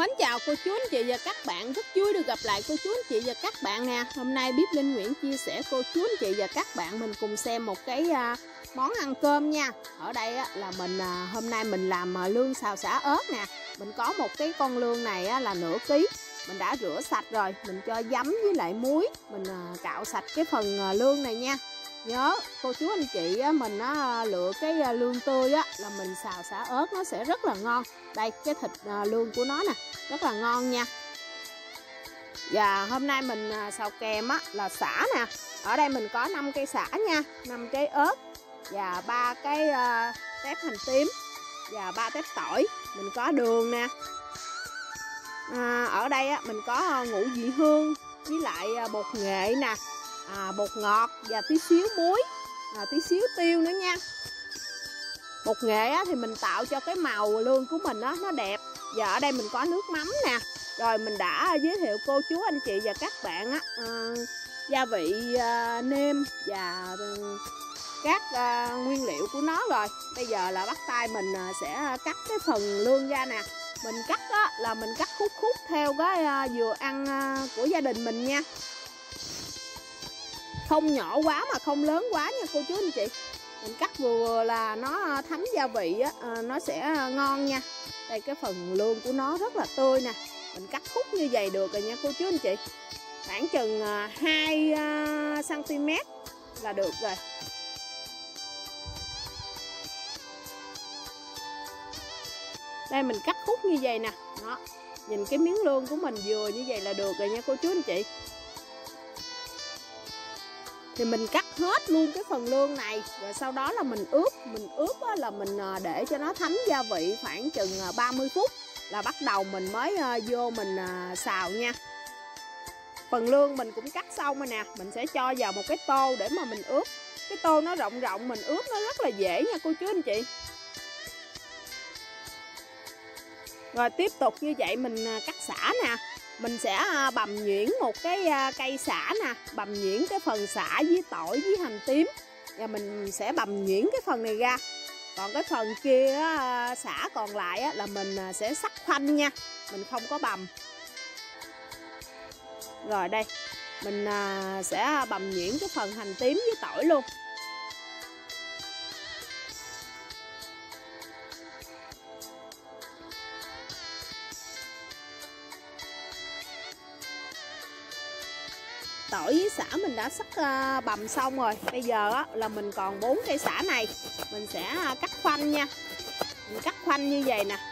Mến chào cô chú anh chị và các bạn, rất vui được gặp lại cô chú anh chị và các bạn nè. Hôm nay Bếp Linh Nguyễn chia sẻ cô chú anh chị và các bạn mình cùng xem một cái món ăn cơm nha. Ở đây là mình hôm nay mình làm lương xào xả ớt nè. Mình có một cái con lương này là nửa ký. Mình đã rửa sạch rồi, mình cho giấm với lại muối, mình cạo sạch cái phần lương này nha. Nhớ cô chú anh chị mình lựa cái lương tươi là mình xào xả ớt nó sẽ rất là ngon. Đây cái thịt lương của nó nè, rất là ngon nha. Và hôm nay mình xào kèm là sả nè. Ở đây mình có 5 cây sả nha, 5 trái ớt và 3 cái tép hành tím và 3 tép tỏi. Mình có đường nè. Ở đây mình có ngũ vị hương với lại bột nghệ nè, bột ngọt và tí xíu muối, tí xíu tiêu nữa nha. Bột nghệ thì mình tạo cho cái màu lương của mình nó đẹp. Và ở đây mình có nước mắm nè. Rồi mình đã giới thiệu cô chú anh chị và các bạn gia vị nêm và các nguyên liệu của nó rồi. Bây giờ là bắt tay mình sẽ cắt cái phần lương ra nè. Mình cắt là mình cắt khúc theo cái vừa ăn của gia đình mình nha. Không nhỏ quá mà không lớn quá nha cô chú anh chị. Mình cắt vừa là nó thấm gia vị nó sẽ ngon nha. Đây cái phần lương của nó rất là tươi nè. Mình cắt khúc như vậy được rồi nha cô chú anh chị. Khoảng chừng 2 cm là được rồi. Đây mình cắt khúc như vậy nè. Đó. Nhìn cái miếng lương của mình vừa như vậy là được rồi nha cô chú anh chị. Thì mình cắt hết luôn cái phần lương này. Rồi sau đó là mình ướp. Mình ướp là mình để cho nó thấm gia vị khoảng chừng 30 phút. Là bắt đầu mình mới vô mình xào nha. Phần lương mình cũng cắt xong rồi nè. Mình sẽ cho vào một cái tô để mà mình ướp. Cái tô nó rộng mình ướp nó rất là dễ nha cô chú anh chị. Rồi tiếp tục như vậy mình cắt sả nè. Mình sẽ bằm nhuyễn một cái cây sả nè. Bằm nhuyễn cái phần sả với tỏi với hành tím. Và mình sẽ bằm nhuyễn cái phần này ra. Còn cái phần kia sả còn lại là mình sẽ sắc khoanh nha. Mình không có bằm. Rồi đây. Mình sẽ bằm nhuyễn cái phần hành tím với tỏi luôn. Tỏi với sả mình đã sắc bằm xong rồi. Bây giờ là mình còn 4 cây sả này. Mình sẽ cắt khoanh nha. Mình cắt khoanh như vậy nè.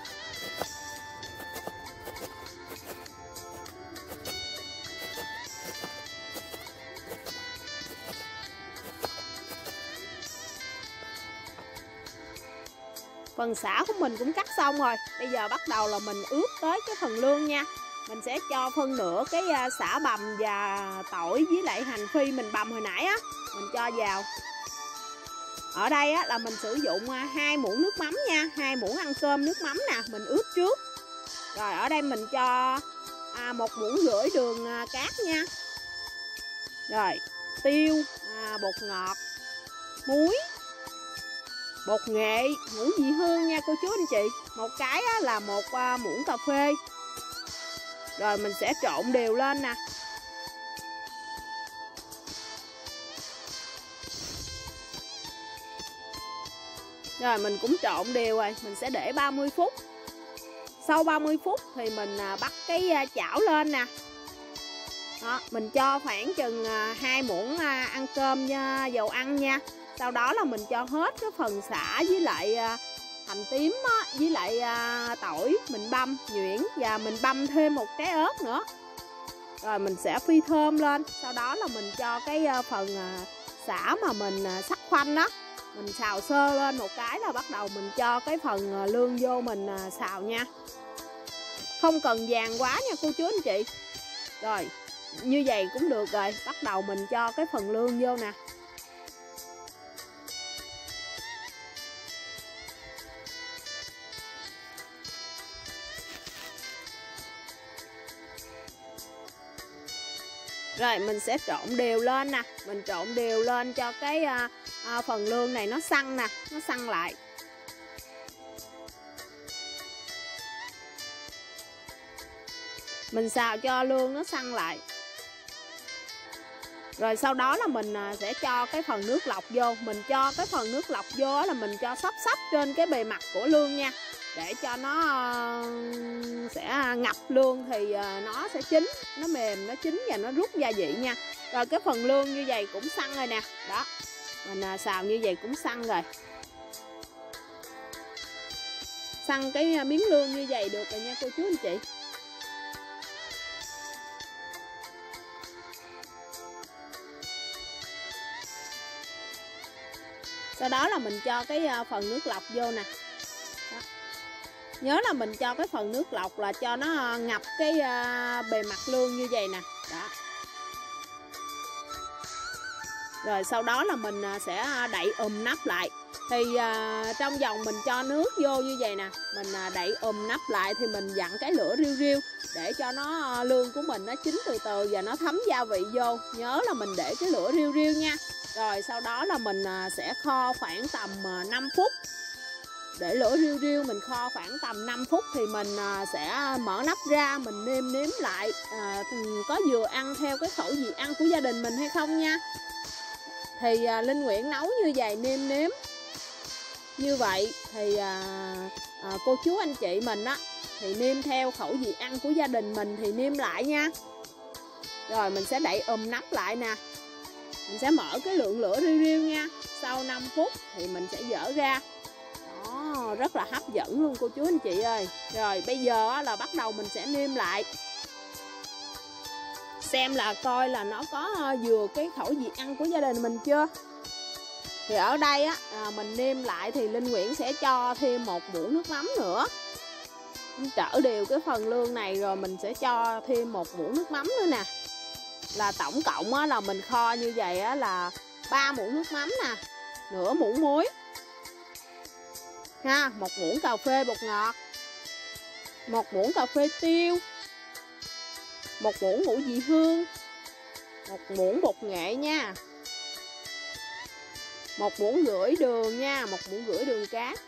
Phần sả của mình cũng cắt xong rồi. Bây giờ bắt đầu là mình ướp tới cái phần lương nha. Mình sẽ cho phân nửa cái sả bằm và tỏi với lại hành phi mình bằm hồi nãy mình cho vào. Ở đây là mình sử dụng 2 muỗng nước mắm nha, 2 muỗng ăn cơm nước mắm nè, mình ướp trước. Rồi ở đây mình cho 1,5 muỗng đường cát nha. Rồi tiêu, bột ngọt, muối, bột nghệ, ngũ vị hương nha cô chú anh chị. Một cái là 1 muỗng cà phê. Rồi mình sẽ trộn đều lên nè. Rồi mình cũng trộn đều rồi. Mình sẽ để 30 phút. Sau 30 phút thì mình bắt cái chảo lên nè. Đó, mình cho khoảng chừng 2 muỗng ăn cơm dầu ăn nha. Sau đó là mình cho hết cái phần sả với lại hành tím với lại tỏi mình băm nhuyễn. Và mình băm thêm một trái ớt nữa. Rồi mình sẽ phi thơm lên. Sau đó là mình cho cái phần sả mà mình sắc khoanh đó. Mình xào sơ lên một cái là bắt đầu mình cho cái phần lương vô mình xào nha. Không cần vàng quá nha cô chú anh chị. Rồi như vậy cũng được rồi. Bắt đầu mình cho cái phần lương vô nè. Rồi mình sẽ trộn đều lên nè. Mình trộn đều lên cho cái phần lương này nó săn nè. Nó săn lại. Mình xào cho lương nó săn lại. Rồi sau đó là mình sẽ cho cái phần nước lọc vô. Mình cho cái phần nước lọc vô là mình cho sắp trên cái bề mặt của lương nha, để cho nó sẽ ngập lương thì nó sẽ chín, nó mềm, nó chín và nó rút gia vị nha. Rồi cái phần lương như vậy cũng săn rồi nè. Đó, mình xào như vậy cũng săn rồi. Săn cái miếng lương như vậy được rồi nha cô chú anh chị. Sau đó là mình cho cái phần nước lọc vô nè. Đó. Nhớ là mình cho cái phần nước lọc là cho nó ngập cái bề mặt lương như vậy nè. Đó. Rồi sau đó là mình sẽ đậy nắp lại. Thì trong vòng mình cho nước vô như vậy nè, mình đậy nắp lại thì mình dặn cái lửa riu riu để cho nó lương của mình nó chín từ từ và nó thấm gia vị vô. Nhớ là mình để cái lửa riu riu nha. Rồi sau đó là mình sẽ kho khoảng tầm 5 phút. Để lửa riu riu mình kho khoảng tầm 5 phút thì mình sẽ mở nắp ra, mình nêm nếm lại có vừa ăn theo cái khẩu vị ăn của gia đình mình hay không nha. Thì Linh Nguyễn nấu như vậy, nêm nếm như vậy thì cô chú anh chị mình á thì nêm theo khẩu vị ăn của gia đình mình thì nêm lại nha. Rồi mình sẽ đậy nắp lại nè. Mình sẽ mở cái lượng lửa riu riu nha. Sau 5 phút thì mình sẽ dỡ ra. Đó, rất là hấp dẫn luôn cô chú anh chị ơi. Rồi bây giờ là bắt đầu mình sẽ nêm lại. Xem là coi là nó có vừa cái khẩu vị ăn của gia đình mình chưa. Thì ở đây á mình nêm lại thì Linh Nguyễn sẽ cho thêm 1 muỗng nước mắm nữa. Trở đều cái phần lương này rồi mình sẽ cho thêm 1 muỗng nước mắm nữa nè. Là tổng cộng á, là mình kho như vậy á, là 3 muỗng nước mắm nè, nửa muỗng muối ha, 1 muỗng cà phê bột ngọt, 1 muỗng cà phê tiêu, 1 muỗng ngũ vị hương, 1 muỗng bột nghệ nha, 1 muỗng rưỡi đường nha, 1 muỗng rưỡi đường cát.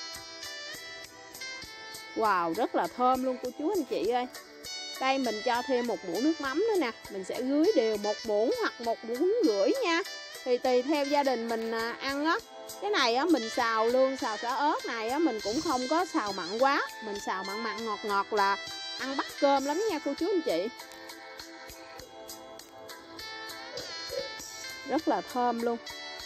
Wow, rất là thơm luôn cô chú anh chị ơi. Đây mình cho thêm 1 muỗng nước mắm nữa nè. Mình sẽ rưới đều 1 muỗng hoặc 1 muỗng rưỡi nha. Thì tùy theo gia đình mình ăn á. Cái này á mình xào lương xào xả ớt này á mình cũng không có xào mặn quá. Mình xào mặn mặn ngọt ngọt là ăn bắt cơm lắm nha cô chú anh chị. Rất là thơm luôn.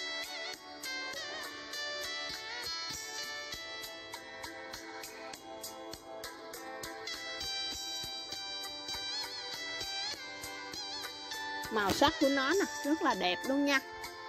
Màu sắc của nó nè, rất là đẹp luôn nha.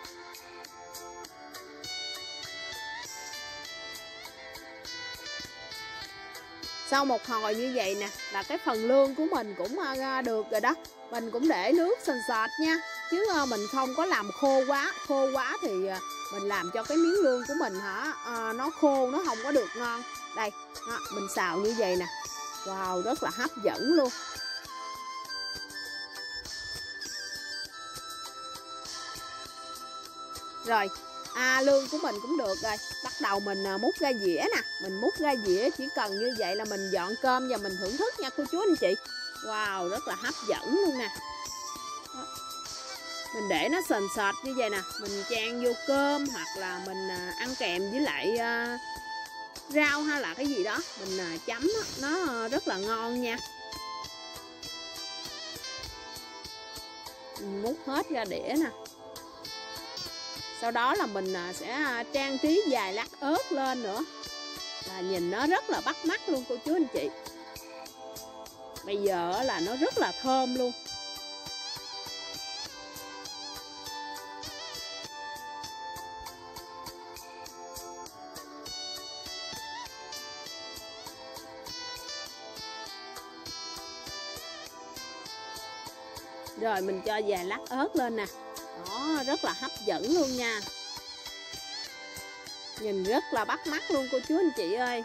Sau một hồi như vậy nè, là cái phần lương của mình cũng được rồi đó. Mình cũng để nước sền sệt nha. Chứ mình không có làm khô quá thì mình làm cho cái miếng lương của mình nó khô, nó không có được ngon. Đây, mình xào như vậy nè. Wow, rất là hấp dẫn luôn. Rồi, lương của mình cũng được rồi. Bắt đầu mình múc ra dĩa nè. Mình múc ra dĩa chỉ cần như vậy là mình dọn cơm và mình thưởng thức nha cô chú anh chị. Wow, rất là hấp dẫn luôn nè. Đó. Mình để nó sền sệt như vậy nè. Mình chan vô cơm hoặc là mình ăn kèm với lại rau hay là cái gì đó. Mình chấm đó. Nó rất là ngon nha. Mình múc hết ra đĩa nè. Sau đó là mình sẽ trang trí vài lát ớt lên nữa. Là nhìn nó rất là bắt mắt luôn cô chú anh chị. Bây giờ là nó rất là thơm luôn. Rồi mình cho vài lát ớt lên nè. Đó, rất là hấp dẫn luôn nha. Nhìn rất là bắt mắt luôn cô chú anh chị ơi.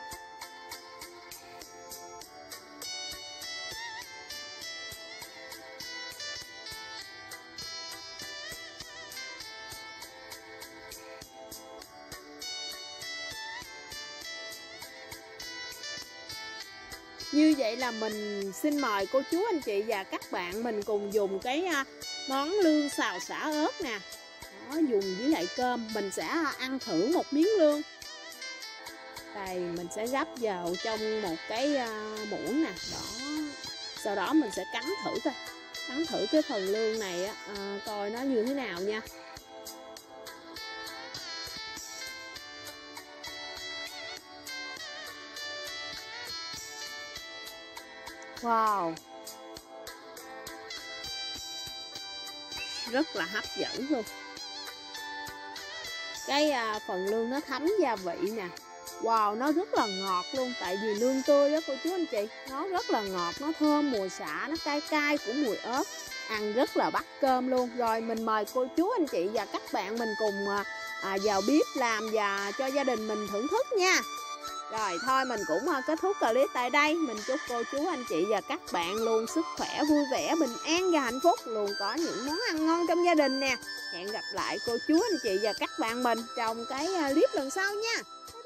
Như vậy là mình xin mời cô chú anh chị và các bạn mình cùng dùng cái món lương xào xả ớt nè. Đó, dùng với lại cơm. Mình sẽ ăn thử một miếng lương. Đây, mình sẽ gắp vào trong một cái muỗng nè. Đó. Sau đó mình sẽ cắn thử coi. Cắn thử cái phần lương này coi nó như thế nào nha. Wow, rất là hấp dẫn luôn. Cái phần lương nó thấm gia vị nè. Wow, nó rất là ngọt luôn. Tại vì lương tươi đó cô chú anh chị. Nó rất là ngọt, nó thơm mùi xả, nó cay cay của mùi ớt. Ăn rất là bắt cơm luôn. Rồi mình mời cô chú anh chị và các bạn mình cùng vào bếp làm và cho gia đình mình thưởng thức nha. Rồi thôi mình cũng kết thúc clip tại đây. Mình chúc cô chú anh chị và các bạn luôn sức khỏe, vui vẻ, bình an và hạnh phúc. Luôn có những món ăn ngon trong gia đình nè. Hẹn gặp lại cô chú anh chị và các bạn mình trong cái clip lần sau nha.